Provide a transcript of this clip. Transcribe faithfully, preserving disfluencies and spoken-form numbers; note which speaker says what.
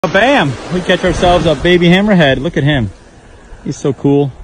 Speaker 1: Bam! We catch ourselves a baby hammerhead. Look at him. He's so cool.